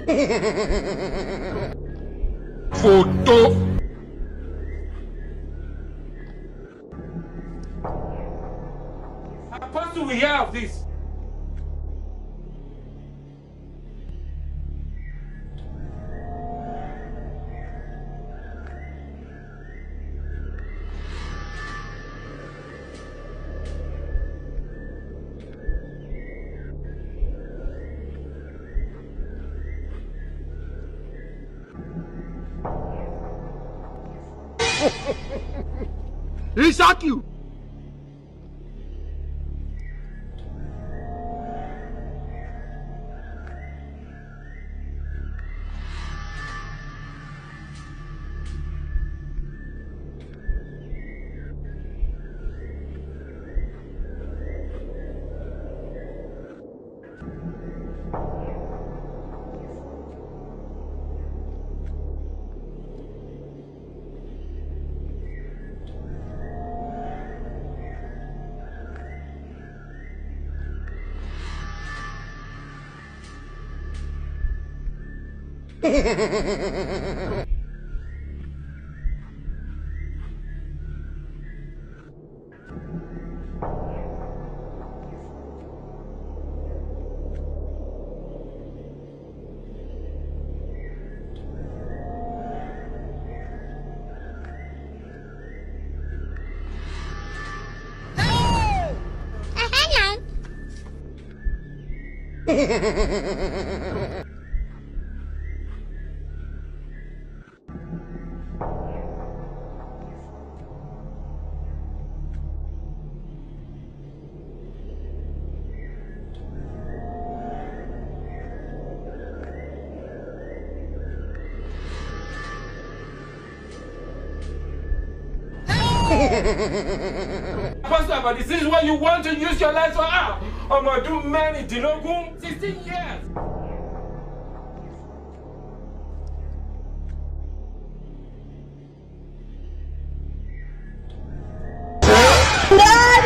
Photo. How fast do we hear of this? He shot you. Pastor, but this is what you want to use your life for. I'm going to do many, Dinogun, 16 years. No!